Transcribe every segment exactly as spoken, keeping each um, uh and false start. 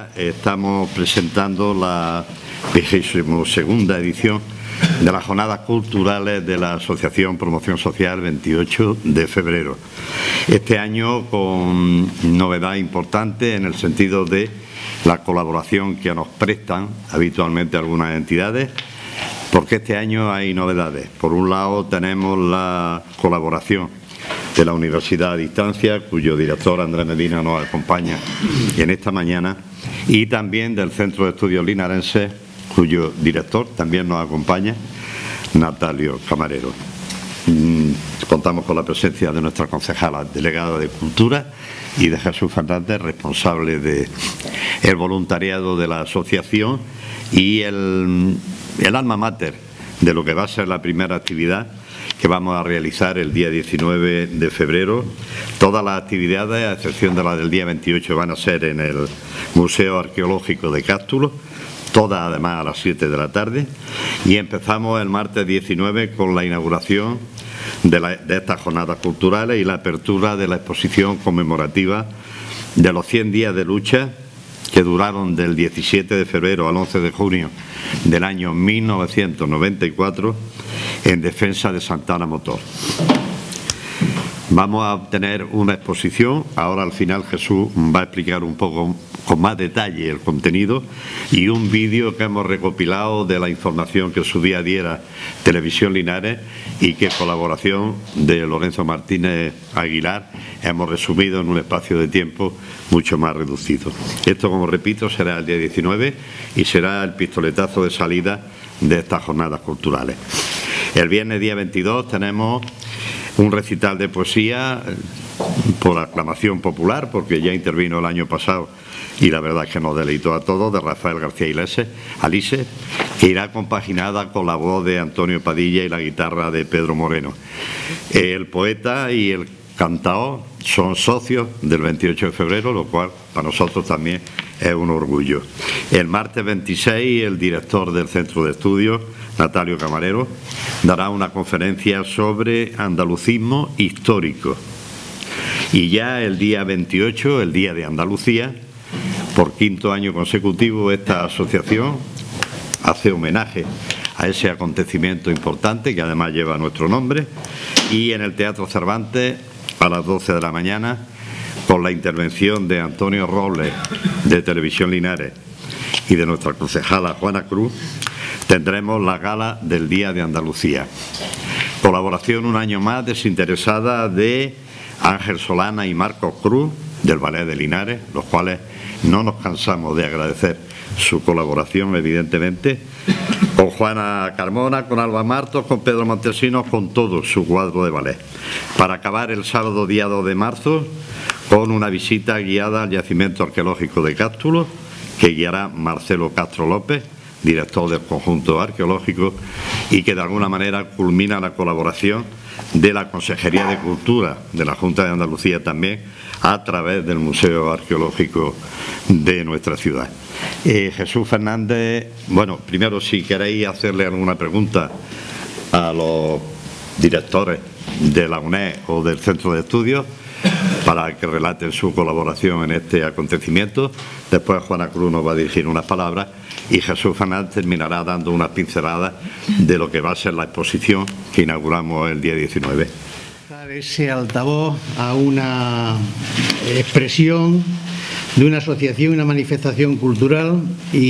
día estamos presentando la vigésima segunda edición de las Jornadas Culturales de la Asociación Promoción Social veintiocho de febrero. Este año con novedad importante en el sentido de la colaboración que nos prestan habitualmente algunas entidades, porque este año hay novedades. Por un lado tenemos la colaboración de la Universidad a Distancia, cuyo director Andrés Medina nos acompaña en esta mañana, y también del Centro de Estudios Linarenses, cuyo director también nos acompaña, Natalio Camarero. Contamos con la presencia de nuestra concejala delegada de Cultura y de Jesús Fernández, responsable del voluntariado de la asociación y el, el alma mater de lo que va a ser la primera actividad que vamos a realizar el día diecinueve de febrero. Todas las actividades, a excepción de la del día veintiocho, van a ser en el Museo Arqueológico de Cástulo, todas además a las siete de la tarde, y empezamos el martes diecinueve con la inauguración de, la, de estas jornadas culturales y la apertura de la exposición conmemorativa de los cien días de lucha que duraron del diecisiete de febrero al once de junio del año mil novecientos noventa y cuatro en defensa de Santana Motor. Vamos a obtener una exposición. Ahora al final Jesús va a explicar un poco con más detalle el contenido, y un vídeo que hemos recopilado de la información que su día diera Televisión Linares y que colaboración de Lorenzo Martínez Aguilar hemos resumido en un espacio de tiempo mucho más reducido. Esto, como repito, será el día diecinueve y será el pistoletazo de salida de estas jornadas culturales. El viernes día veintidós tenemos un recital de poesía por aclamación popular, porque ya intervino el año pasado y la verdad es que nos deleitó a todos, de Rafael García Alise, que irá compaginada con la voz de Antonio Padilla y la guitarra de Pedro Moreno. El poeta y el cantao son socios del veintiocho de febrero, lo cual para nosotros también es un orgullo. El martes veintiséis, el director del Centro de Estudios, Natalio Camarero, dará una conferencia sobre andalucismo histórico. Y ya el día veintiocho, el Día de Andalucía, por quinto año consecutivo, esta asociación hace homenaje a ese acontecimiento importante que además lleva nuestro nombre, y en el Teatro Cervantes a las doce de la mañana, con la intervención de Antonio Robles de Televisión Linares y de nuestra concejala Juana Cruz, tendremos la gala del Día de Andalucía. Colaboración un año más desinteresada de Ángel Solana y Marcos Cruz del Ballet de Linares, los cuales no nos cansamos de agradecer su colaboración, evidentemente, con Juana Carmona, con Alba Martos, con Pedro Montesinos, con todo su cuadro de ballet. Para acabar el sábado día dos de marzo con una visita guiada al yacimiento arqueológico de Cástulo, que guiará Marcelo Castro López, director del conjunto arqueológico, y que de alguna manera culmina la colaboración de la Consejería de Cultura de la Junta de Andalucía también, a través del Museo Arqueológico de nuestra ciudad. Eh, Jesús Fernández, bueno, primero si queréis hacerle alguna pregunta a los directores de la U N E D o del Centro de Estudios para que relaten su colaboración en este acontecimiento. Después Juana Cruz nos va a dirigir unas palabras y Jesús Fernández terminará dando unas pinceladas de lo que va a ser la exposición que inauguramos el día diecinueve. Ese altavoz a una expresión de una asociación, una manifestación cultural,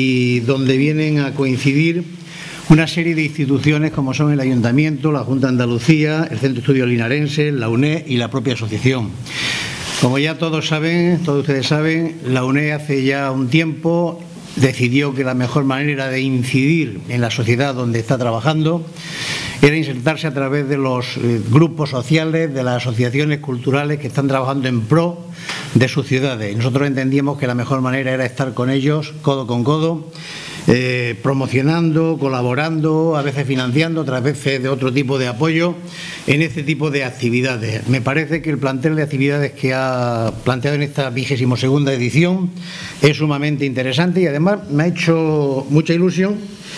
y donde vienen a coincidir una serie de instituciones como son el Ayuntamiento, la Junta de Andalucía, el Centro de Estudios Linarenses, la U N E D y la propia asociación. Como ya todos saben, todos ustedes saben, la U N E D hace ya un tiempo decidió que la mejor manera de incidir en la sociedad donde está trabajando era insertarse a través de los eh, grupos sociales, de las asociaciones culturales que están trabajando en pro de sus ciudades. Nosotros entendíamos que la mejor manera era estar con ellos, codo con codo, eh, promocionando, colaborando, a veces financiando, otras veces de otro tipo de apoyo en este tipo de actividades. Me parece que el plantel de actividades que ha planteado en esta vigésima segunda edición es sumamente interesante, y además me ha hecho mucha ilusión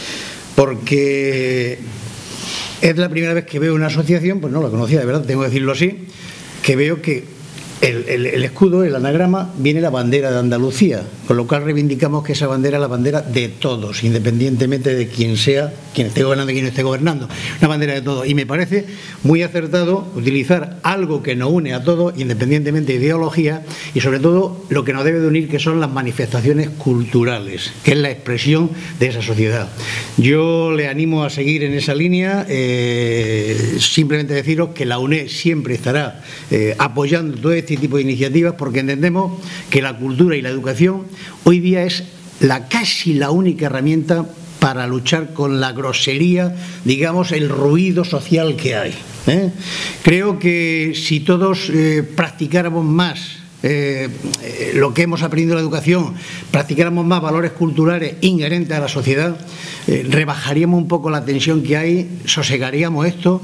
porque es la primera vez que veo una asociación, pues no la conocía, de verdad, tengo que decirlo así, que veo que el, el, el escudo, el anagrama, viene la bandera de Andalucía, con lo cual reivindicamos que esa bandera es la bandera de todos, independientemente de quién sea, quién esté gobernando y quién esté gobernando. Una bandera de todos. Y me parece muy acertado utilizar algo que nos une a todos, independientemente de ideología, y sobre todo lo que nos debe de unir, que son las manifestaciones culturales, que es la expresión de esa sociedad. Yo le animo a seguir en esa línea, eh, simplemente deciros que la U N E D siempre estará eh, apoyando todo este tipo de iniciativas, porque entendemos que la cultura y la educación hoy día es la casi la única herramienta para luchar con la grosería, digamos, el ruido social que hay. ¿eh? Creo que si todos eh, practicáramos más Eh, eh, lo que hemos aprendido en la educación, practicáramos más valores culturales inherentes a la sociedad, eh, rebajaríamos un poco la tensión que hay, sosegaríamos esto,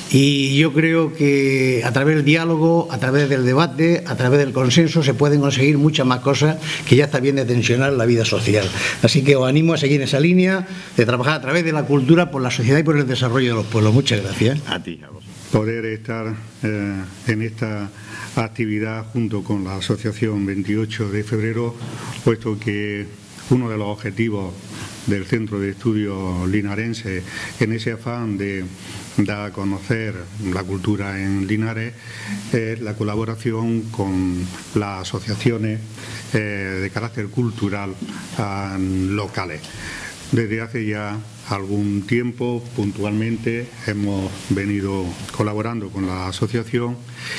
y yo creo que a través del diálogo, a través del debate, a través del consenso se pueden conseguir muchas más cosas, que ya está bien de tensionar la vida social. Así que os animo a seguir esa línea de trabajar a través de la cultura por la sociedad y por el desarrollo de los pueblos. Muchas gracias. A ti, a vos. Poder estar eh, en esta actividad junto con la Asociación veintiocho de febrero, puesto que uno de los objetivos del Centro de Estudios Linarense, en ese afán de dar a conocer la cultura en Linares, es la colaboración con las asociaciones eh, de carácter cultural eh, locales. Desde hace ya algún tiempo, puntualmente, hemos venido colaborando con la asociación,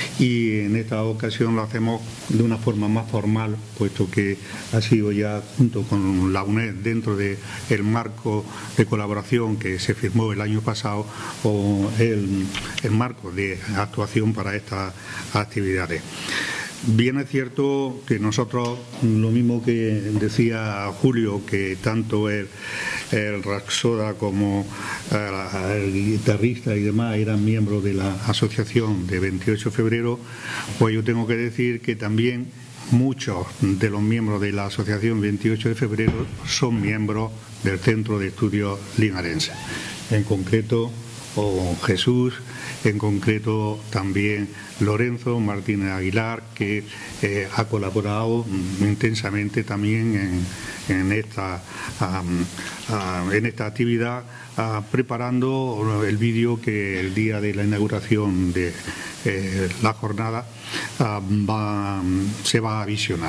y en esta ocasión lo hacemos de una forma más formal, puesto que ha sido ya junto con la U N E D, dentro del marco de colaboración que se firmó el año pasado, o el, el marco de actuación para estas actividades. Bien es cierto que nosotros, lo mismo que decía Julio, que tanto el, el Rapsoda como el, el guitarrista y demás eran miembros de la asociación de veintiocho de febrero, pues yo tengo que decir que también muchos de los miembros de la asociación veintiocho de febrero son miembros del Centro de Estudios Linarense. En concreto, o Jesús, en concreto también Lorenzo Martínez Aguilar, que eh, ha colaborado intensamente también en, en, esta, um, uh, en esta actividad, uh, preparando el vídeo que el día de la inauguración de eh, la jornada uh, va, se va a visionar.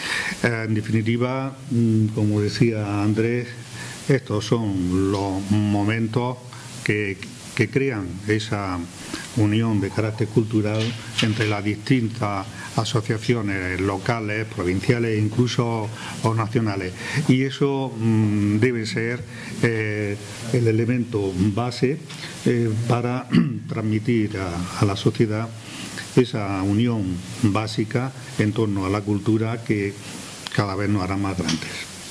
Uh, en definitiva, como decía Andrés, estos son los momentos que que crean esa unión de carácter cultural entre las distintas asociaciones locales, provinciales e incluso o nacionales. Y eso mmm, debe ser eh, el elemento base eh, para transmitir a, a la sociedad esa unión básica en torno a la cultura que cada vez nos hará más grandes.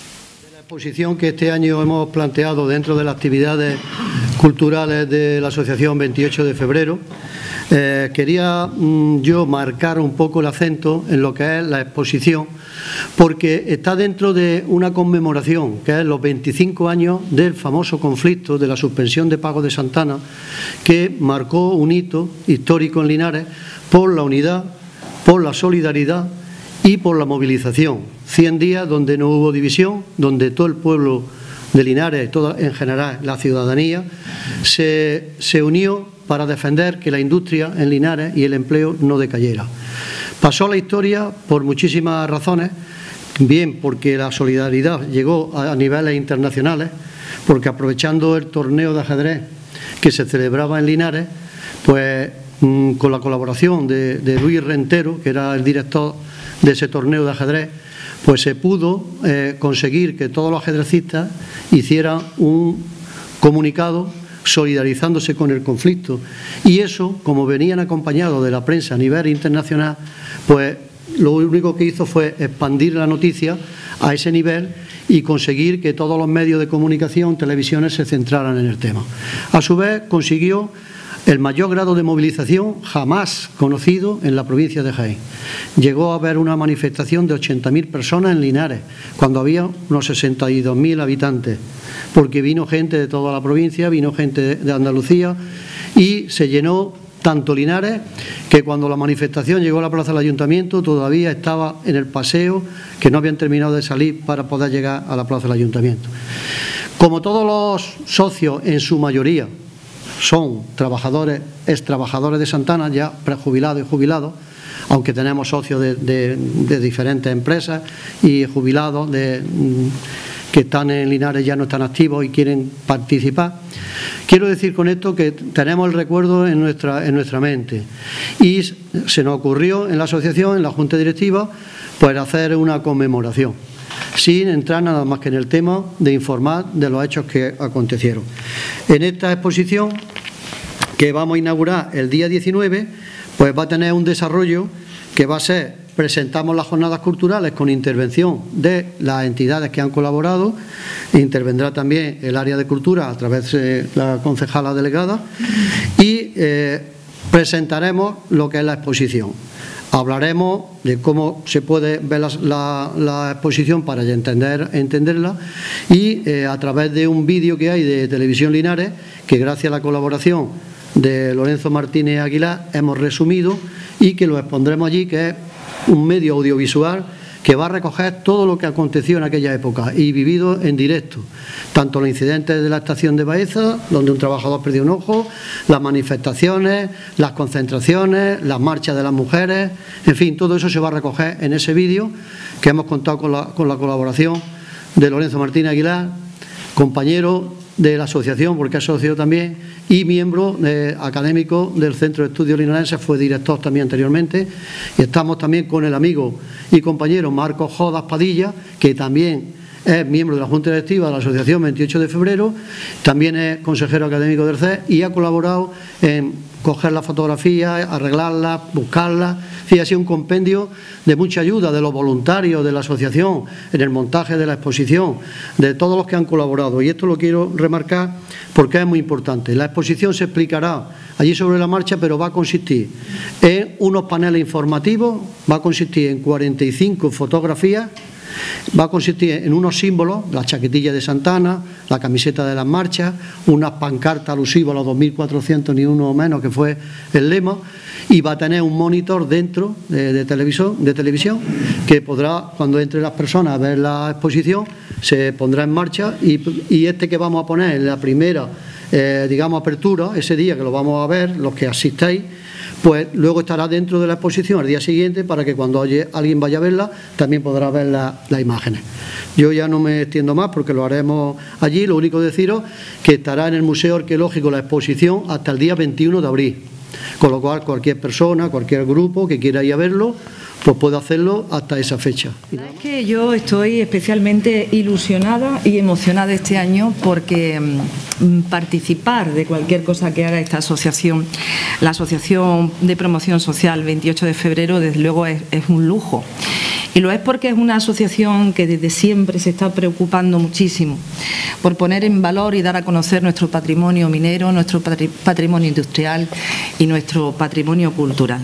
La exposición que este año hemos planteado dentro de las actividades culturales de la Asociación veintiocho de febrero, eh, quería mmm, yo marcar un poco el acento en lo que es la exposición, porque está dentro de una conmemoración, que es los veinticinco años del famoso conflicto de la suspensión de pago de Santana, que marcó un hito histórico en Linares por la unidad, por la solidaridad y por la movilización. cien días donde no hubo división, donde todo el pueblo de Linares, toda, en general la ciudadanía, se, se unió para defender que la industria en Linares y el empleo no decayera. Pasó la historia por muchísimas razones, bien porque la solidaridad llegó a, a niveles internacionales, porque aprovechando el torneo de ajedrez que se celebraba en Linares, pues mmm, con la colaboración de, de Luis Rentero, que era el director de ese torneo de ajedrez, pues se pudo eh, conseguir que todos los ajedrecistas hicieran un comunicado solidarizándose con el conflicto, y eso, como venían acompañados de la prensa a nivel internacional, pues lo único que hizo fue expandir la noticia a ese nivel y conseguir que todos los medios de comunicación, televisiones, se centraran en el tema. A su vez consiguió el mayor grado de movilización jamás conocido en la provincia de Jaén. Llegó a haber una manifestación de ochenta mil personas en Linares, cuando había unos sesenta y dos mil habitantes, porque vino gente de toda la provincia, vino gente de Andalucía, y se llenó tanto Linares, que cuando la manifestación llegó a la plaza del Ayuntamiento todavía estaba en el paseo, que no habían terminado de salir para poder llegar a la plaza del Ayuntamiento. Como todos los socios, en su mayoría, son trabajadores, ex trabajadores de Santana, ya prejubilados y jubilados, aunque tenemos socios de, de, de diferentes empresas y jubilados de, que están en Linares, ya no están activos y quieren participar. Quiero decir con esto que tenemos el recuerdo en nuestra, en nuestra mente y se nos ocurrió en la asociación, en la Junta Directiva, pues hacer una conmemoración, sin entrar nada más que en el tema de informar de los hechos que acontecieron. En esta exposición que vamos a inaugurar el día diecinueve, pues va a tener un desarrollo que va a ser: presentamos las jornadas culturales con intervención de las entidades que han colaborado, intervendrá también el área de cultura a través de la concejala delegada y eh, presentaremos lo que es la exposición. Hablaremos de cómo se puede ver la, la, la exposición para entender, entenderla y eh, a través de un vídeo que hay de Televisión Linares, que gracias a la colaboración de Lorenzo Martínez Aguilar hemos resumido y que lo expondremos allí, que es un medio audiovisual que va a recoger todo lo que aconteció en aquella época y vivido en directo, tanto los incidentes de la estación de Baeza, donde un trabajador perdió un ojo, las manifestaciones, las concentraciones, las marchas de las mujeres, en fin, todo eso se va a recoger en ese vídeo, que hemos contado con la, con la colaboración de Lorenzo Martínez Aguilar, compañero de la asociación, porque es socio también, y miembro eh, académico del Centro de Estudios Linarenses, fue director también anteriormente, y estamos también con el amigo y compañero Marcos Jodas Padilla, que también es miembro de la Junta Directiva de la Asociación veintiocho de febrero, también es consejero académico del C E S y ha colaborado en coger las fotografías, arreglarlas, buscarlas. Sí, ha sido un compendio de mucha ayuda de los voluntarios de la asociación en el montaje de la exposición, de todos los que han colaborado. Y esto lo quiero remarcar porque es muy importante. La exposición se explicará allí sobre la marcha, pero va a consistir en unos paneles informativos, va a consistir en cuarenta y cinco fotografías, va a consistir en unos símbolos, la chaquetilla de Santana, la camiseta de las marchas, unas pancartas alusivas a los dos mil cuatrocientos ni uno menos, que fue el lema, y va a tener un monitor dentro de, de, televisión, de televisión que podrá, cuando entre las personas a ver la exposición, se pondrá en marcha y, y este que vamos a poner en la primera, eh, digamos, apertura, ese día que lo vamos a ver, los que asistáis, pues luego estará dentro de la exposición al día siguiente para que cuando alguien vaya a verla también podrá ver la, las imágenes. Yo ya no me extiendo más porque lo haremos allí. Lo único deciros que estará en el Museo Arqueológico la exposición hasta el día veintiuno de abril, con lo cual cualquier persona, cualquier grupo que quiera ir a verlo, pues puede hacerlo hasta esa fecha. Es que yo estoy especialmente ilusionada y emocionada este año porque mmm, participar de cualquier cosa que haga esta asociación, la Asociación de Promoción Social veintiocho de febrero, desde luego es, es un lujo. Y lo es porque es una asociación que desde siempre se está preocupando muchísimo por poner en valor y dar a conocer nuestro patrimonio minero, nuestro patrimonio industrial y nuestro patrimonio cultural.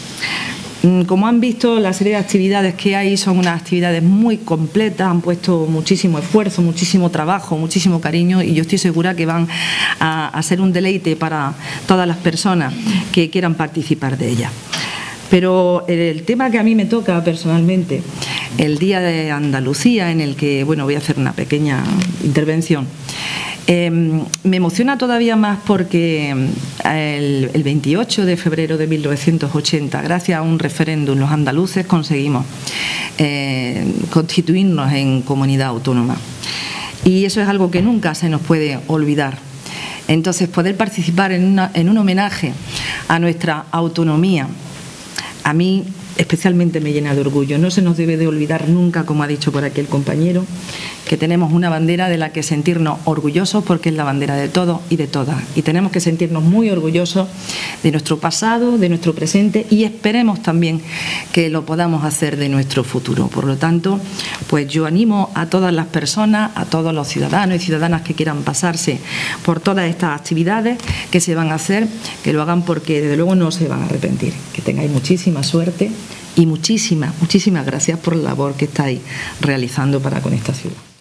Como han visto, la serie de actividades que hay son unas actividades muy completas, han puesto muchísimo esfuerzo, muchísimo trabajo, muchísimo cariño y yo estoy segura que van a, a ser un deleite para todas las personas que quieran participar de ellas. Pero el tema que a mí me toca personalmente, el Día de Andalucía, en el que bueno, voy a hacer una pequeña intervención, Eh, me emociona todavía más porque el, el veintiocho de febrero de mil novecientos ochenta, gracias a un referéndum, los andaluces conseguimos eh, constituirnos en comunidad autónoma. Y eso es algo que nunca se nos puede olvidar. Entonces, poder participar en, una, en un homenaje a nuestra autonomía, a mí especialmente me llena de orgullo. No se nos debe de olvidar nunca, como ha dicho por aquí el compañero, que tenemos una bandera de la que sentirnos orgullosos porque es la bandera de todos y de todas. Y tenemos que sentirnos muy orgullosos de nuestro pasado, de nuestro presente y esperemos también que lo podamos hacer de nuestro futuro. Por lo tanto, pues yo animo a todas las personas, a todos los ciudadanos y ciudadanas que quieran pasarse por todas estas actividades que se van a hacer, que lo hagan porque desde luego no se van a arrepentir. Que tengáis muchísima suerte y muchísimas, muchísimas gracias por la labor que estáis realizando para con esta ciudad.